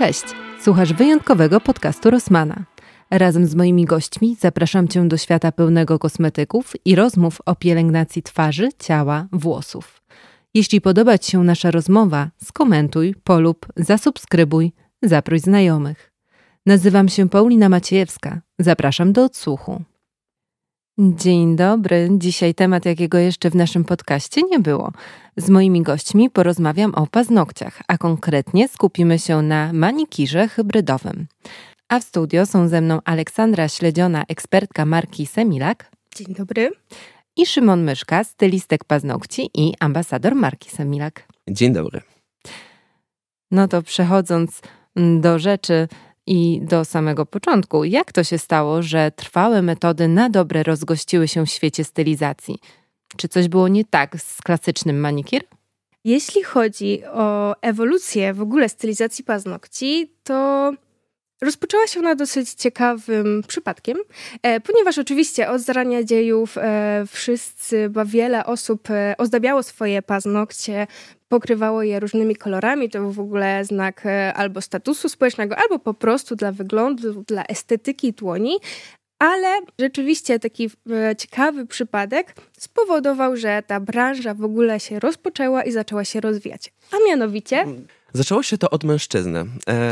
Cześć, słuchasz wyjątkowego podcastu Rossmana. Razem z moimi gośćmi zapraszam Cię do świata pełnego kosmetyków i rozmów o pielęgnacji twarzy, ciała, włosów. Jeśli podoba Ci się nasza rozmowa, skomentuj, polub, zasubskrybuj, zaproś znajomych. Nazywam się Paulina Maciejewska. Zapraszam do odsłuchu. Dzień dobry. Dzisiaj temat, jakiego jeszcze w naszym podcaście nie było. Z moimi gośćmi porozmawiam o paznokciach, a konkretnie skupimy się na manikirze hybrydowym. A w studio są ze mną Aleksandra Śledziona, ekspertka marki Semilac. Dzień dobry. I Szymon Myszka, stylistek paznokci i ambasador marki Semilac. Dzień dobry. No to przechodząc do rzeczy i do samego początku, jak to się stało, że trwałe metody na dobre rozgościły się w świecie stylizacji? Czy coś było nie tak z klasycznym manikir? Jeśli chodzi o ewolucję w ogóle stylizacji paznokci, to rozpoczęła się ona dosyć ciekawym przypadkiem, ponieważ oczywiście od zarania dziejów wiele osób ozdabiało swoje paznokcie, pokrywało je różnymi kolorami. To był w ogóle znak albo statusu społecznego, albo po prostu dla wyglądu, dla estetyki dłoni. Ale rzeczywiście taki ciekawy przypadek spowodował, że ta branża w ogóle się rozpoczęła i zaczęła się rozwijać. A mianowicie... Zaczęło się to od mężczyzny.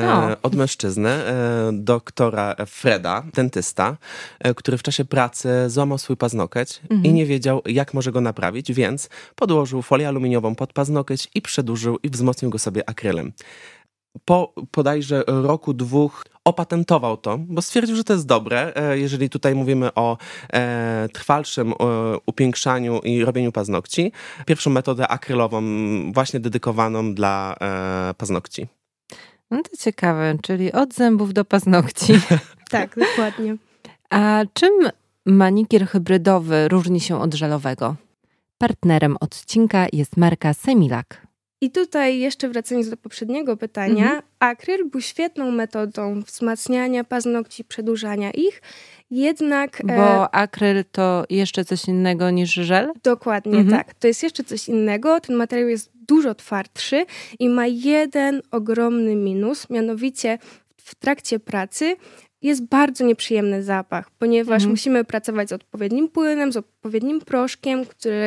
Doktora Freda, dentysta, który w czasie pracy złamał swój paznokieć i nie wiedział, jak może go naprawić, więc podłożył folię aluminiową pod paznokieć i przedłużył i wzmocnił go sobie akrylem. Po bodajże roku, dwóch opatentował to, bo stwierdził, że to jest dobre, jeżeli tutaj mówimy o trwalszym upiększaniu i robieniu paznokci. Pierwszą metodę akrylową, właśnie dedykowaną dla paznokci. No to ciekawe, czyli od zębów do paznokci. Tak, dokładnie. A czym manikir hybrydowy różni się od żelowego? Partnerem odcinka jest marka Semilac. I tutaj jeszcze wracając do poprzedniego pytania, akryl był świetną metodą wzmacniania paznokci, przedłużania ich, jednak... Bo akryl to jeszcze coś innego niż żel? Dokładnie tak. To jest jeszcze coś innego. Ten materiał jest dużo twardszy i ma jeden ogromny minus, mianowicie w trakcie pracy jest bardzo nieprzyjemny zapach, ponieważ musimy pracować z odpowiednim płynem, z odpowiednim proszkiem,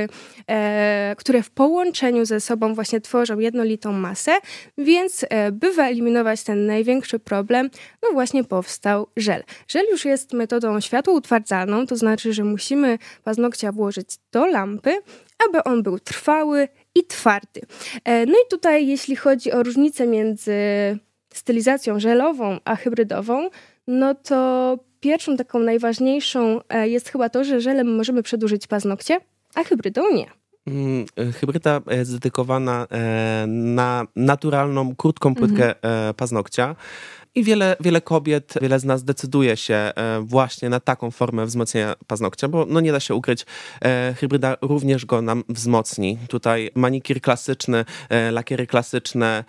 które w połączeniu ze sobą właśnie tworzą jednolitą masę, więc by wyeliminować ten największy problem, no właśnie powstał żel. Żel już jest metodą światłoutwardzalną, to znaczy, że musimy paznokcia włożyć do lampy, aby on był trwały i twardy. No i tutaj jeśli chodzi o różnicę między stylizacją żelową a hybrydową, no to pierwszą taką najważniejszą jest chyba to, że żelem możemy przedłużyć paznokcie, a hybrydą nie. Hybryda jest dedykowana na naturalną, krótką płytkę paznokcia. I wiele kobiet, wiele z nas decyduje się właśnie na taką formę wzmocnienia paznokcia, bo no nie da się ukryć, hybryda również go nam wzmocni. Tutaj manikir klasyczny, lakiery klasyczne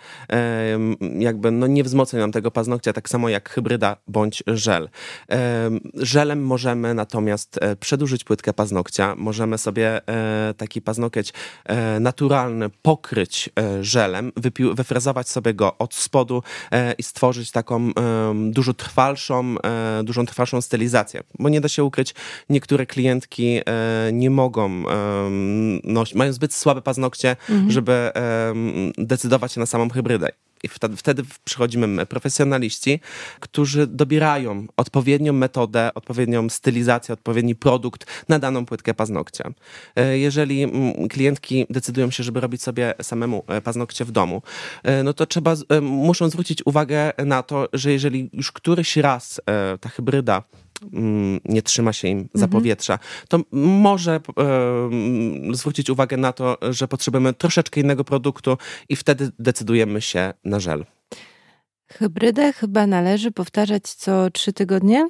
jakby no nie wzmocnią nam tego paznokcia, tak samo jak hybryda bądź żel. Żelem możemy natomiast przedłużyć płytkę paznokcia, możemy sobie taki paznokieć naturalny pokryć żelem, wyfrezować sobie go od spodu i stworzyć taką dużo trwalszą stylizację. Bo nie da się ukryć, niektóre klientki nie mogą mają zbyt słabe paznokcie, żeby decydować się na samą hybrydę. I wtedy przychodzimy my, profesjonaliści, którzy dobierają odpowiednią metodę, odpowiednią stylizację, odpowiedni produkt na daną płytkę paznokcia. Jeżeli klientki decydują się, żeby robić sobie samemu paznokcie w domu, no to muszą zwrócić uwagę na to, że jeżeli już któryś raz ta hybryda nie trzyma się im za powietrza, to może zwrócić uwagę na to, że potrzebujemy troszeczkę innego produktu i wtedy decydujemy się na żel. Hybrydę chyba należy powtarzać co 3 tygodnie?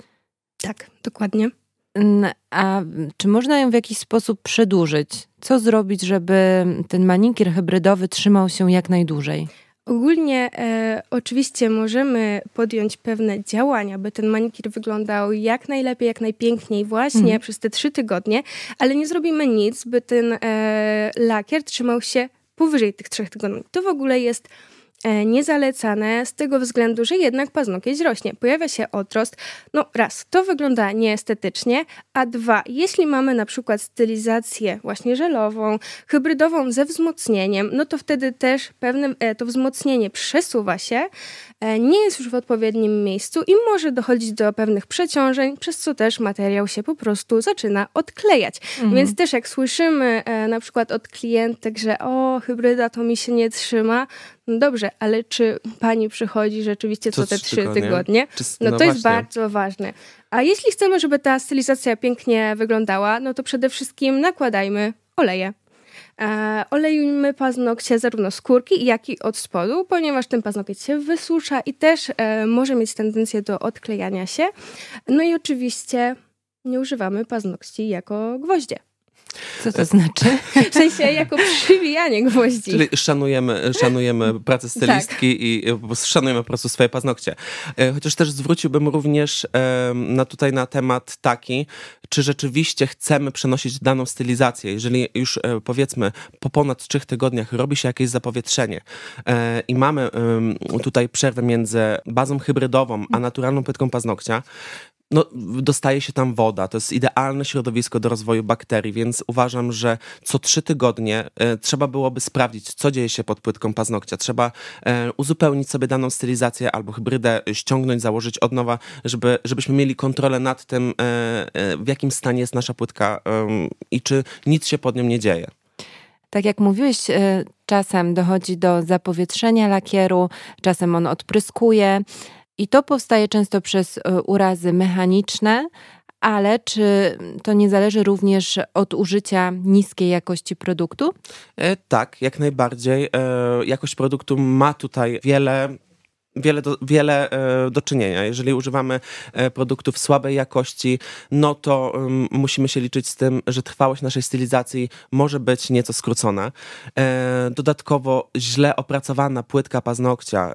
Tak, dokładnie. A czy można ją w jakiś sposób przedłużyć? Co zrobić, żeby ten manikir hybrydowy trzymał się jak najdłużej? Ogólnie oczywiście możemy podjąć pewne działania, by ten manikir wyglądał jak najlepiej, jak najpiękniej właśnie przez te 3 tygodnie, ale nie zrobimy nic, by ten lakier trzymał się powyżej tych 3 tygodni. To w ogóle jest niezalecane z tego względu, że jednak paznokieć rośnie. Pojawia się odrost. No raz, to wygląda nieestetycznie, a dwa, jeśli mamy na przykład stylizację właśnie żelową, hybrydową ze wzmocnieniem, no to wtedy też pewne to wzmocnienie przesuwa się, nie jest już w odpowiednim miejscu i może dochodzić do pewnych przeciążeń, przez co też materiał się po prostu zaczyna odklejać. Więc też jak słyszymy na przykład od klientek, że hybryda to mi się nie trzyma, no dobrze, ale czy pani przychodzi rzeczywiście co te 3 tygodnie? No to jest bardzo ważne. A jeśli chcemy, żeby ta stylizacja pięknie wyglądała, no to przede wszystkim nakładajmy oleje. Olejmy paznokcie zarówno z skórki, jak i od spodu, ponieważ ten paznokieć się wysusza i też może mieć tendencję do odklejania się. No i oczywiście nie używamy paznokci jako gwoździe. Co to znaczy? W sensie jako przybijanie gwoździ. Czyli szanujemy pracę stylistki i po prostu szanujemy po prostu swoje paznokcie. Chociaż też zwróciłbym również na temat taki, czy rzeczywiście chcemy przenosić daną stylizację. Jeżeli już powiedzmy po ponad 3 tygodniach robi się jakieś zapowietrzenie i mamy tutaj przerwę między bazą hybrydową a naturalną płytką paznokcia, no, dostaje się tam woda. To jest idealne środowisko do rozwoju bakterii, więc uważam, że co 3 tygodnie trzeba byłoby sprawdzić, co dzieje się pod płytką paznokcia. Trzeba uzupełnić sobie daną stylizację albo hybrydę, ściągnąć, założyć od nowa, żebyśmy mieli kontrolę nad tym, w jakim stanie jest nasza płytka i czy nic się pod nią nie dzieje. Tak jak mówiłeś, czasem dochodzi do zapowietrzenia lakieru, czasem on odpryskuje. I to powstaje często przez urazy mechaniczne, ale czy to nie zależy również od użycia niskiej jakości produktu? Tak, jak najbardziej. Jakość produktu ma tutaj wiele do czynienia. Jeżeli używamy produktów słabej jakości, no to musimy się liczyć z tym, że trwałość naszej stylizacji może być nieco skrócona. Dodatkowo źle opracowana płytka paznokcia,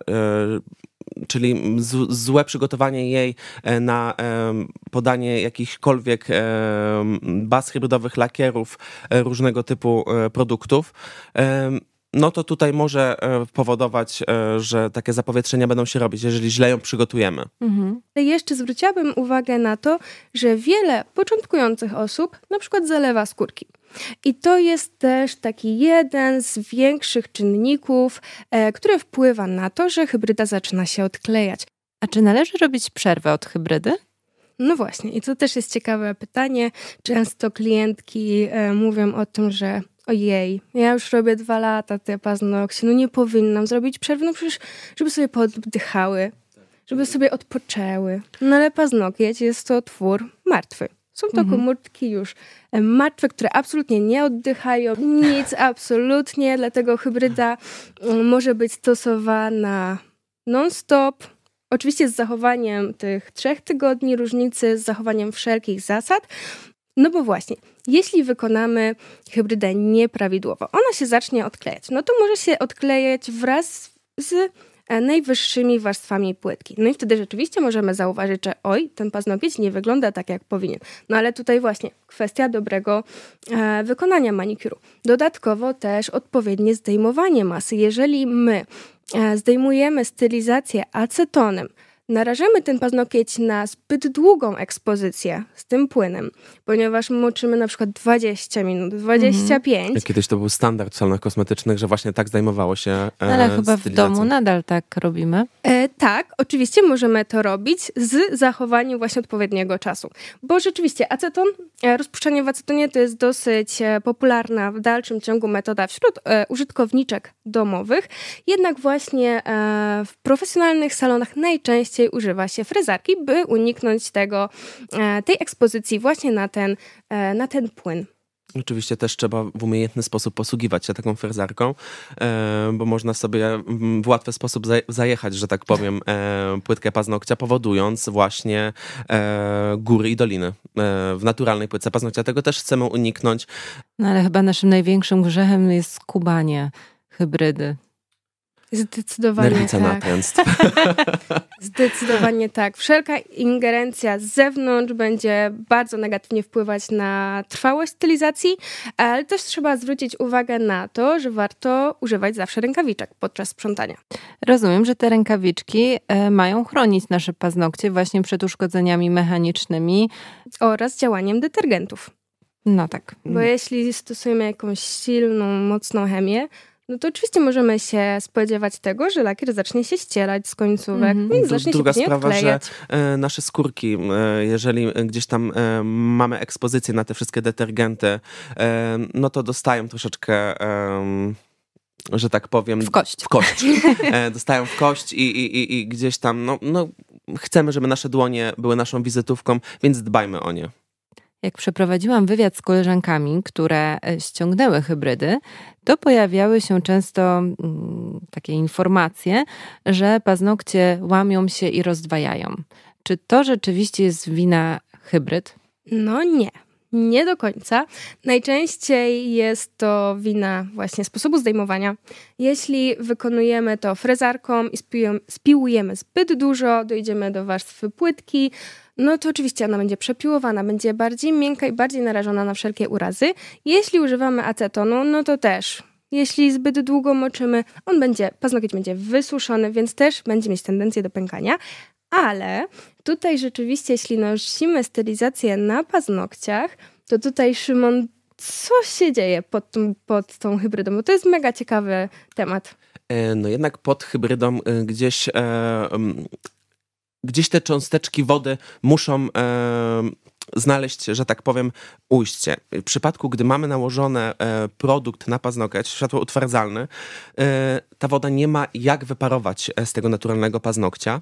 czyli złe przygotowanie jej na podanie jakichkolwiek baz hybrydowych, lakierów, różnego typu produktów, no to tutaj może powodować, że takie zapowietrzenia będą się robić, jeżeli źle ją przygotujemy. Jeszcze zwróciłabym uwagę na to, że wiele początkujących osób na przykład zalewa skórki. I to jest też taki jeden z większych czynników, który wpływa na to, że hybryda zaczyna się odklejać. A czy należy robić przerwę od hybrydy? No właśnie, i to też jest ciekawe pytanie. Często klientki mówią o tym, że ojej, ja już robię 2 lata te paznokcie, no nie powinnam zrobić przerwy, no przecież żeby sobie pooddychały, żeby sobie odpoczęły. No ale paznokieć jest to twór martwy. Są to komórki już martwe, które absolutnie nie oddychają, nic absolutnie, dlatego hybryda może być stosowana non-stop. Oczywiście z zachowaniem tych 3 tygodni różnicy, z zachowaniem wszelkich zasad. No bo właśnie, jeśli wykonamy hybrydę nieprawidłowo, ona się zacznie odklejać. No to może się odklejać wraz z najwyższymi warstwami płytki. No i wtedy rzeczywiście możemy zauważyć, że ten paznokieć nie wygląda tak, jak powinien. No ale tutaj właśnie kwestia dobrego wykonania manikuru. Dodatkowo też odpowiednie zdejmowanie masy. Jeżeli my zdejmujemy stylizację acetonem, narażamy ten paznokieć na zbyt długą ekspozycję z tym płynem, ponieważ moczymy na przykład 20 minut, 25. Kiedyś to był standard w salonach kosmetycznych, że właśnie tak zdejmowało się ale chyba w domu nadal tak robimy. Tak, oczywiście możemy to robić z zachowaniem właśnie odpowiedniego czasu. Bo rzeczywiście aceton, rozpuszczanie w acetonie to jest dosyć popularna w dalszym ciągu metoda wśród użytkowniczek domowych. Jednak właśnie w profesjonalnych salonach najczęściej używa się frezarki, by uniknąć tej ekspozycji właśnie na ten płyn. Oczywiście też trzeba w umiejętny sposób posługiwać się taką frezarką, bo można sobie w łatwy sposób zajechać, że tak powiem, płytkę paznokcia, powodując właśnie góry i doliny w naturalnej płytce paznokcia. Tego też chcemy uniknąć. No ale chyba naszym największym grzechem jest skubanie hybrydy. Zdecydowanie Nerwica tak. natręctw. Zdecydowanie tak. Wszelka ingerencja z zewnątrz będzie bardzo negatywnie wpływać na trwałość stylizacji, ale też trzeba zwrócić uwagę na to, że warto używać zawsze rękawiczek podczas sprzątania. Rozumiem, że te rękawiczki mają chronić nasze paznokcie właśnie przed uszkodzeniami mechanicznymi. Oraz działaniem detergentów. No tak. Bo jeśli stosujemy jakąś silną, mocną chemię, no to oczywiście możemy się spodziewać tego, że lakier zacznie się ścierać z końcówek i zacznie Druga się sprawa, że odklejać. nasze skórki, jeżeli gdzieś tam mamy ekspozycję na te wszystkie detergenty, no to dostają troszeczkę, że tak powiem... W kość. W kość. Dostają w kość i gdzieś tam, no chcemy, żeby nasze dłonie były naszą wizytówką, więc dbajmy o nie. Jak przeprowadziłam wywiad z koleżankami, które ściągnęły hybrydy, to pojawiały się często takie informacje, że paznokcie łamią się i rozdwajają. Czy to rzeczywiście jest wina hybryd? No nie. Nie do końca. Najczęściej jest to wina właśnie sposobu zdejmowania. Jeśli wykonujemy to frezarką i spiłujemy zbyt dużo, dojdziemy do warstwy płytki, no to oczywiście ona będzie przepiłowana, będzie bardziej miękka i bardziej narażona na wszelkie urazy. Jeśli używamy acetonu, no to też. Jeśli zbyt długo moczymy, paznokieć będzie wysuszony, więc też będzie mieć tendencję do pękania. Ale tutaj rzeczywiście, jeśli nosimy stylizację na paznokciach, to tutaj, Szymon, co się dzieje pod tą hybrydą? Bo to jest mega ciekawy temat. No jednak pod hybrydą gdzieś te cząsteczki wody muszą znaleźć, że tak powiem, ujście. W przypadku, gdy mamy nałożony produkt na paznokieć, światło utwardzalne, ta woda nie ma jak wyparować z tego naturalnego paznokcia.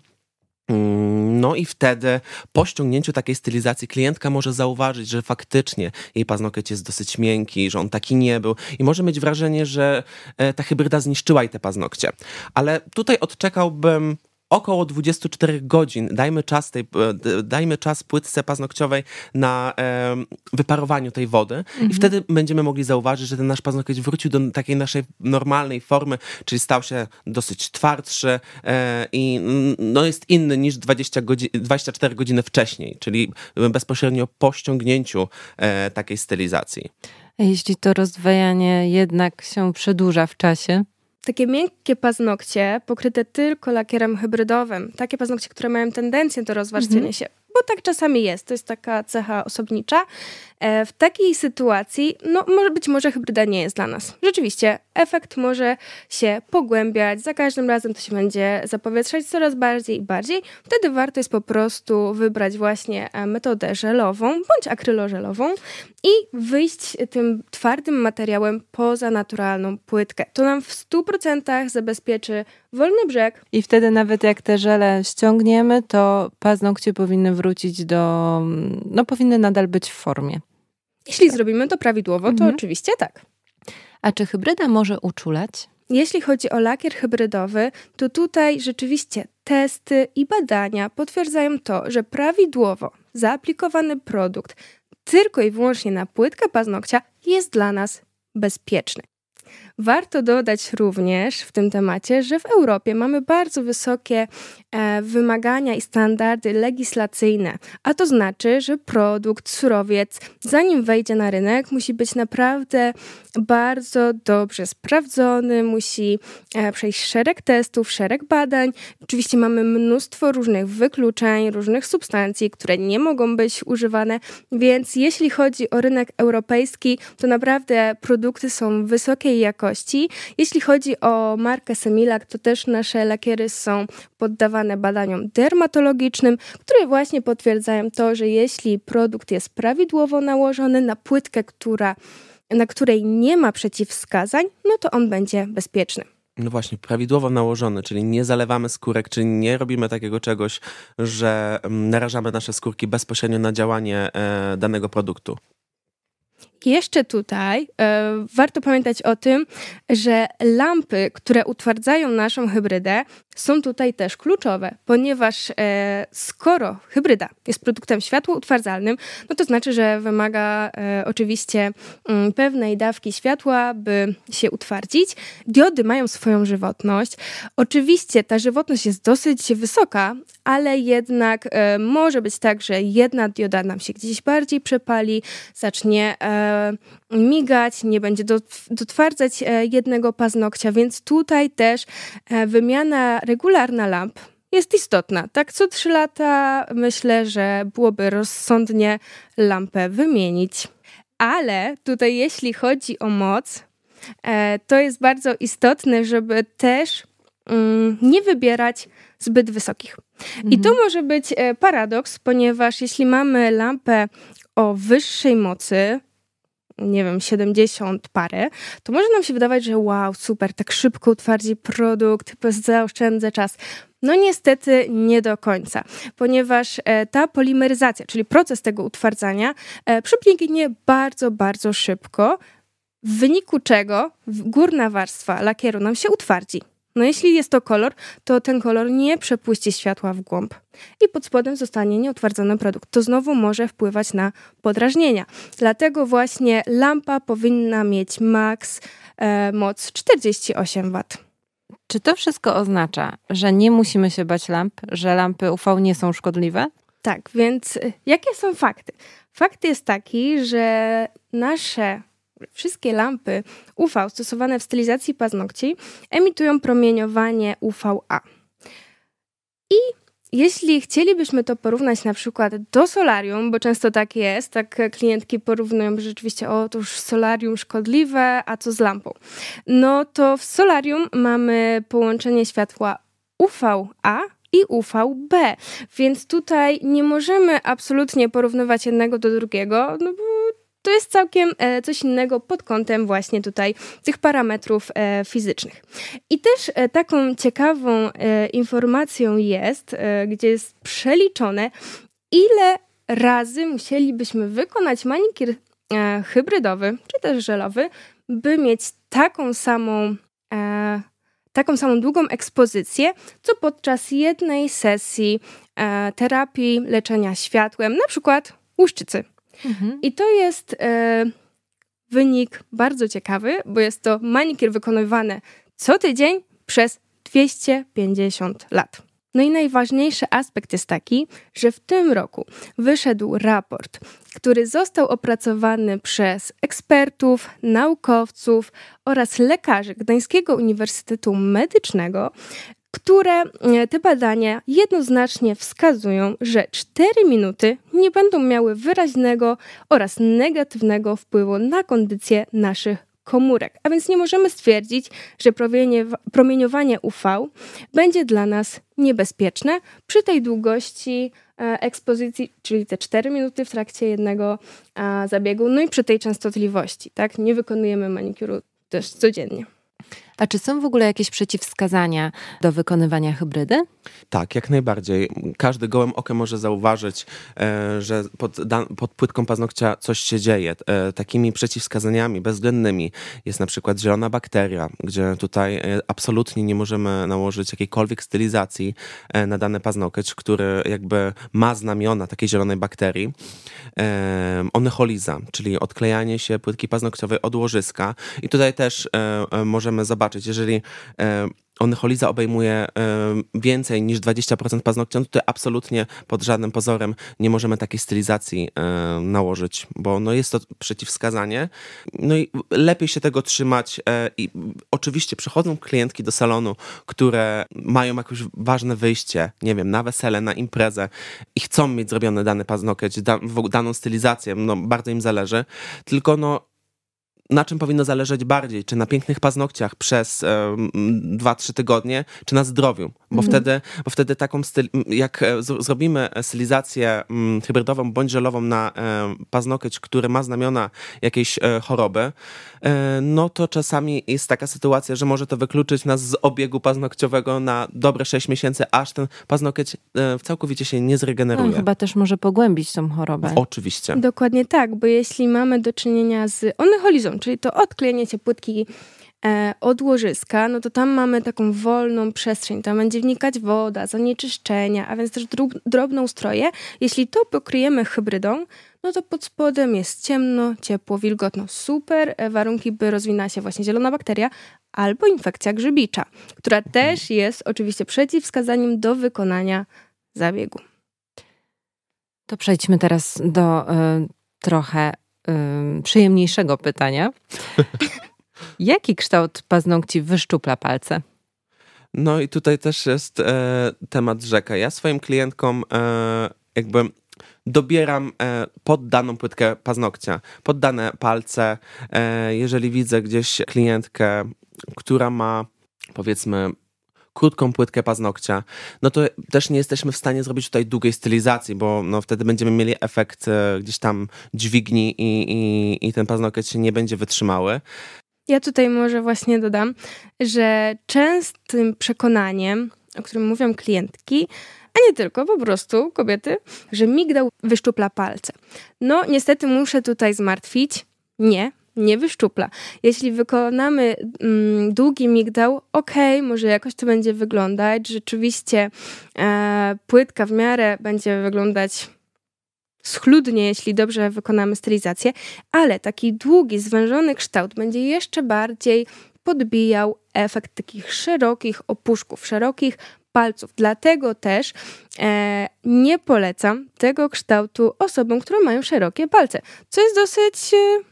No i wtedy po ściągnięciu takiej stylizacji klientka może zauważyć, że faktycznie jej paznokieć jest dosyć miękki, że on taki nie był i może mieć wrażenie, że ta hybryda zniszczyła jej te paznokcie. Ale tutaj odczekałbym około 24 godzin. Dajmy czas płytce paznokciowej na wyparowaniu tej wody i wtedy będziemy mogli zauważyć, że ten nasz paznokieć wrócił do takiej naszej normalnej formy, czyli stał się dosyć twardszy i no jest inny niż 24 godziny wcześniej, czyli bezpośrednio po ściągnięciu takiej stylizacji. Jeśli to rozdwajanie jednak się przedłuża w czasie? Takie miękkie paznokcie pokryte tylko lakierem hybrydowym, takie paznokcie, które mają tendencję do rozwarstwienia się, bo tak czasami jest, to jest taka cecha osobnicza. W takiej sytuacji, być może hybryda nie jest dla nas. Rzeczywiście, efekt może się pogłębiać, za każdym razem to się będzie zapowietrzać coraz bardziej i bardziej. Wtedy warto jest po prostu wybrać właśnie metodę żelową bądź akrylożelową i wyjść tym twardym materiałem poza naturalną płytkę. To nam w 100% zabezpieczy wolny brzeg. I wtedy nawet jak te żele ściągniemy, to paznokcie powinny wrócić powinny nadal być w formie. Jeśli zrobimy to prawidłowo, to oczywiście tak. A czy hybryda może uczulać? Jeśli chodzi o lakier hybrydowy, to tutaj rzeczywiście testy i badania potwierdzają to, że prawidłowo zaaplikowany produkt tylko i wyłącznie na płytkę paznokcia jest dla nas bezpieczny. Warto dodać również w tym temacie, że w Europie mamy bardzo wysokie wymagania i standardy legislacyjne, a to znaczy, że produkt, surowiec, zanim wejdzie na rynek, musi być naprawdę bardzo dobrze sprawdzony, musi przejść szereg testów, szereg badań. Oczywiście mamy mnóstwo różnych wykluczeń, różnych substancji, które nie mogą być używane, więc jeśli chodzi o rynek europejski, to naprawdę produkty są wysokiej jakości. Jeśli chodzi o markę Semilac, to też nasze lakiery są poddawane badaniom dermatologicznym, które właśnie potwierdzają to, że jeśli produkt jest prawidłowo nałożony na płytkę, na której nie ma przeciwwskazań, no to on będzie bezpieczny. No właśnie, prawidłowo nałożony, czyli nie zalewamy skórek, czyli nie robimy takiego czegoś, że narażamy nasze skórki bezpośrednio na działanie danego produktu. Jeszcze tutaj warto pamiętać o tym, że lampy, które utwardzają naszą hybrydę, są tutaj też kluczowe, ponieważ skoro hybryda jest produktem światłoutwardzalnym, no to znaczy, że wymaga oczywiście pewnej dawki światła, by się utwardzić. Diody mają swoją żywotność. Oczywiście ta żywotność jest dosyć wysoka, ale jednak może być tak, że jedna dioda nam się gdzieś bardziej przepali, zacznie migać, nie będzie dotwardzać jednego paznokcia, więc tutaj też wymiana regularna lamp jest istotna. Tak co 3 lata myślę, że byłoby rozsądnie lampę wymienić. Ale tutaj jeśli chodzi o moc, to jest bardzo istotne, żeby też nie wybierać zbyt wysokich. I to może być paradoks, ponieważ jeśli mamy lampę o wyższej mocy, nie wiem, 70 parę, to może nam się wydawać, że wow, super, tak szybko utwardzi produkt, zaoszczędzę czas. No niestety nie do końca, ponieważ ta polimeryzacja, czyli proces tego utwardzania, przebiegnie bardzo, bardzo szybko, w wyniku czego górna warstwa lakieru nam się utwardzi. No jeśli jest to kolor, to ten kolor nie przepuści światła w głąb i pod spodem zostanie nieutwardzony produkt. To znowu może wpływać na podrażnienia. Dlatego właśnie lampa powinna mieć maks moc 48 W. Czy to wszystko oznacza, że nie musimy się bać lamp, że lampy UV nie są szkodliwe? Tak, więc jakie są fakty? Fakt jest taki, że nasze wszystkie lampy UV stosowane w stylizacji paznokci emitują promieniowanie UVA. I jeśli chcielibyśmy to porównać na przykład do solarium, bo często tak jest, tak klientki porównują, że rzeczywiście otóż solarium szkodliwe, a co z lampą? No to w solarium mamy połączenie światła UVA i UVB, więc tutaj nie możemy absolutnie porównywać jednego do drugiego, no bo to jest całkiem coś innego pod kątem właśnie tutaj tych parametrów fizycznych. I też taką ciekawą informacją jest, gdzie jest przeliczone, ile razy musielibyśmy wykonać manikir hybrydowy, czy też żelowy, by mieć taką samą długą ekspozycję, co podczas jednej sesji terapii leczenia światłem, na przykład łuszczycy. I to jest wynik bardzo ciekawy, bo jest to manikir wykonywany co tydzień przez 250 lat. No i najważniejszy aspekt jest taki, że w tym roku wyszedł raport, który został opracowany przez ekspertów, naukowców oraz lekarzy Gdańskiego Uniwersytetu Medycznego, które te badania jednoznacznie wskazują, że 4 minuty nie będą miały wyraźnego oraz negatywnego wpływu na kondycję naszych komórek. A więc nie możemy stwierdzić, że promieniowanie UV będzie dla nas niebezpieczne przy tej długości ekspozycji, czyli te 4 minuty w trakcie jednego zabiegu, no i przy tej częstotliwości. Tak? Nie wykonujemy manikuru też codziennie. A czy są w ogóle jakieś przeciwwskazania do wykonywania hybrydy? Tak, jak najbardziej. Każdy gołym okiem może zauważyć, że pod płytką paznokcia coś się dzieje. Takimi przeciwwskazaniami bezwzględnymi jest na przykład zielona bakteria, gdzie tutaj absolutnie nie możemy nałożyć jakiejkolwiek stylizacji na dany paznokieć, który jakby ma znamiona takiej zielonej bakterii. Onycholiza, czyli odklejanie się płytki paznokciowej od łożyska. I tutaj też możemy zobaczyć, jeżeli onycholiza obejmuje więcej niż 20% paznokcia, no to absolutnie pod żadnym pozorem nie możemy takiej stylizacji nałożyć, bo no jest to przeciwwskazanie. No i lepiej się tego trzymać i oczywiście przychodzą klientki do salonu, które mają jakieś ważne wyjście, nie wiem, na wesele, na imprezę i chcą mieć zrobiony dany paznokieć, daną stylizację, no bardzo im zależy, tylko no na czym powinno zależeć bardziej? Czy na pięknych paznokciach przez 2-3 tygodnie, czy na zdrowiu? Bo wtedy taką jak zrobimy stylizację hybrydową bądź żelową na paznokieć, który ma znamiona jakiejś choroby, no to czasami jest taka sytuacja, że może to wykluczyć nas z obiegu paznokciowego na dobre 6 miesięcy, aż ten paznokieć całkowicie się nie zregeneruje. No, chyba też może pogłębić tą chorobę. Oczywiście. Dokładnie tak, bo jeśli mamy do czynienia z onycholizą, czyli to odklejenie płytki od łożyska, no to tam mamy taką wolną przestrzeń, tam będzie wnikać woda, zanieczyszczenia, a więc też drobnoustroje. Jeśli to pokryjemy hybrydą, no to pod spodem jest ciemno, ciepło, wilgotno. Super warunki, by rozwinęła się właśnie zielona bakteria albo infekcja grzybicza, która też jest oczywiście przeciwwskazaniem do wykonania zabiegu. To przejdźmy teraz do trochę przyjemniejszego pytania. Jaki kształt paznokci wyszczupla palce? No i tutaj też jest temat rzeka. Ja swoim klientkom jakby dobieram pod daną płytkę paznokcia, pod dane palce. Jeżeli widzę gdzieś klientkę, która ma, powiedzmy, krótką płytkę paznokcia, no to też nie jesteśmy w stanie zrobić tutaj długiej stylizacji, bo no wtedy będziemy mieli efekt gdzieś tam dźwigni i ten paznokieć się nie będzie wytrzymały. Ja tutaj może właśnie dodam, że częstym przekonaniem, o którym mówią klientki, a nie tylko, po prostu kobiety, że migdał wyszczupla palce. No niestety muszę tutaj zmartwić. Nie wyszczupla. Jeśli wykonamy długi migdał, może jakoś to będzie wyglądać. Rzeczywiście płytka w miarę będzie wyglądać schludnie, jeśli dobrze wykonamy stylizację, ale taki długi, zwężony kształt będzie jeszcze bardziej podbijał efekt takich szerokich opuszków, szerokich palców. Dlatego też nie polecam tego kształtu osobom, które mają szerokie palce, co jest dosyć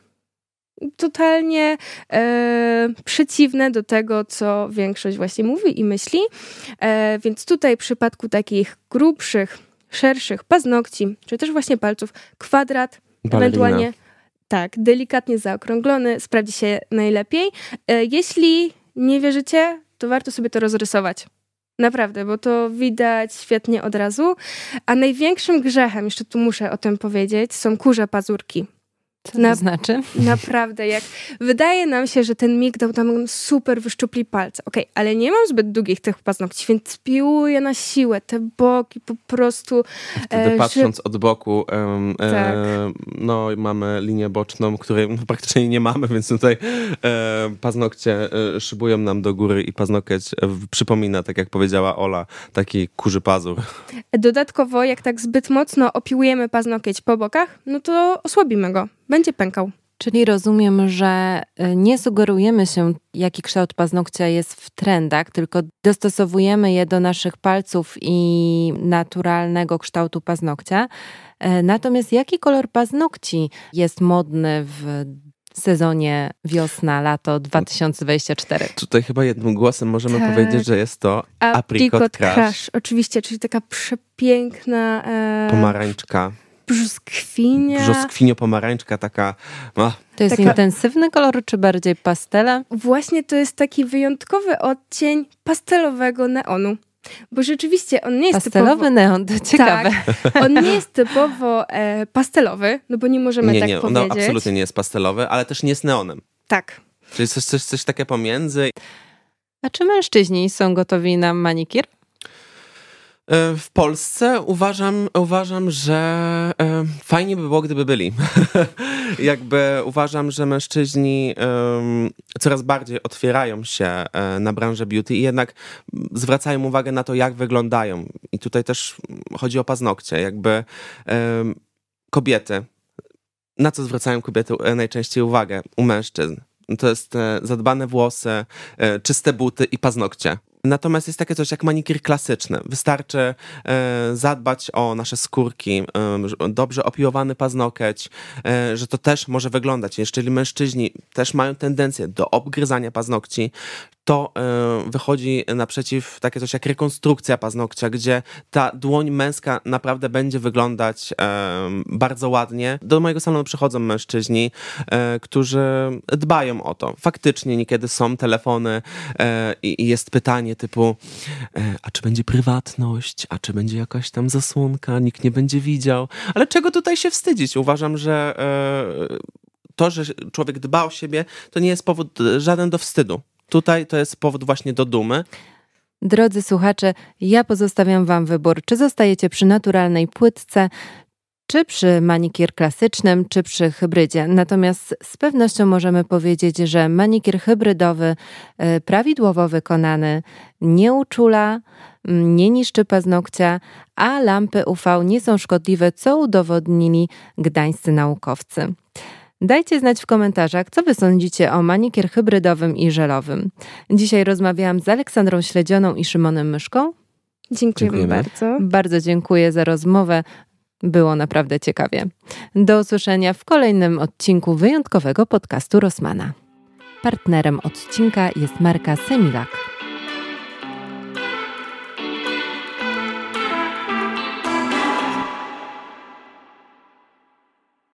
totalnie przeciwne do tego, co większość właśnie mówi i myśli. Więc tutaj w przypadku takich grubszych, szerszych paznokci, czy też właśnie palców, kwadrat, ewentualnie tak, delikatnie zaokrąglony, sprawdzi się najlepiej. Jeśli nie wierzycie, to warto sobie to rozrysować. Naprawdę, bo to widać świetnie od razu. A największym grzechem, jeszcze tu muszę o tym powiedzieć, są kurze pazurki. Co to znaczy? Naprawdę, jak wydaje nam się, że ten migdał tam super wyszczupli palce. Ale nie mam zbyt długich tych paznokci, więc piłuję na siłę te boki po prostu. Wtedy patrząc od boku, tak. no mamy linię boczną, której praktycznie nie mamy, więc tutaj paznokcie szybują nam do góry i paznokieć przypomina, tak jak powiedziała Ola, taki kurzy pazur. Dodatkowo, jak tak zbyt mocno opiłujemy paznokieć po bokach, no to osłabimy go. Będzie pękał. Czyli rozumiem, że nie sugerujemy się, jaki kształt paznokcia jest w trendach, tylko dostosowujemy je do naszych palców i naturalnego kształtu paznokcia. Natomiast jaki kolor paznokci jest modny w sezonie wiosna-lato 2024? Tutaj chyba jednym głosem możemy powiedzieć, że jest to Apricot Crush. Oczywiście, czyli taka przepiękna pomarańczka. Brzoskwinio-pomarańczka taka. To jest intensywny kolor, czy bardziej pastela? Właśnie to jest taki wyjątkowy odcień pastelowego neonu. Bo rzeczywiście on nie jest pastelowy neon, to ciekawe. Tak, on nie jest typowo pastelowy, no bo nie możemy tak powiedzieć. Nie, absolutnie nie jest pastelowy, ale też nie jest neonem. Tak. Czyli coś takie pomiędzy. A czy mężczyźni są gotowi na manikir? W Polsce uważam, że fajnie by było, gdyby byli. Jakby uważam, że mężczyźni coraz bardziej otwierają się na branżę beauty i jednak zwracają uwagę na to, jak wyglądają. I tutaj też chodzi o paznokcie. Jakby kobiety. Na co zwracają kobiety najczęściej uwagę u mężczyzn? To jest zadbane włosy, czyste buty i paznokcie. Natomiast jest takie coś jak manikir klasyczny. Wystarczy zadbać o nasze skórki, dobrze opiłowany paznokieć, że to też może wyglądać. Jeżeli mężczyźni też mają tendencję do obgryzania paznokci, to wychodzi naprzeciw takie coś jak rekonstrukcja paznokcia, gdzie ta dłoń męska naprawdę będzie wyglądać bardzo ładnie. Do mojego salonu przychodzą mężczyźni, którzy dbają o to. Faktycznie niekiedy są telefony i jest pytanie typu a czy będzie prywatność, a czy będzie jakaś tam zasłonka, nikt nie będzie widział. Ale czego tutaj się wstydzić? Uważam, że to, że człowiek dba o siebie, to nie jest powód żaden do wstydu. Tutaj to jest powód właśnie do dumy. Drodzy słuchacze, ja pozostawiam wam wybór, czy zostajecie przy naturalnej płytce, czy przy manikier klasycznym, czy przy hybrydzie. Natomiast z pewnością możemy powiedzieć, że manikier hybrydowy, prawidłowo wykonany, nie uczula, nie niszczy paznokcia, a lampy UV nie są szkodliwe, co udowodnili gdańscy naukowcy. Dajcie znać w komentarzach, co wy sądzicie o manikier hybrydowym i żelowym. Dzisiaj rozmawiałam z Aleksandrą Śledzioną i Szymonem Myszką. Dziękujemy bardzo. Bardzo dziękuję za rozmowę. Było naprawdę ciekawie. Do usłyszenia w kolejnym odcinku wyjątkowego podcastu Rossmana. Partnerem odcinka jest marka Semilac.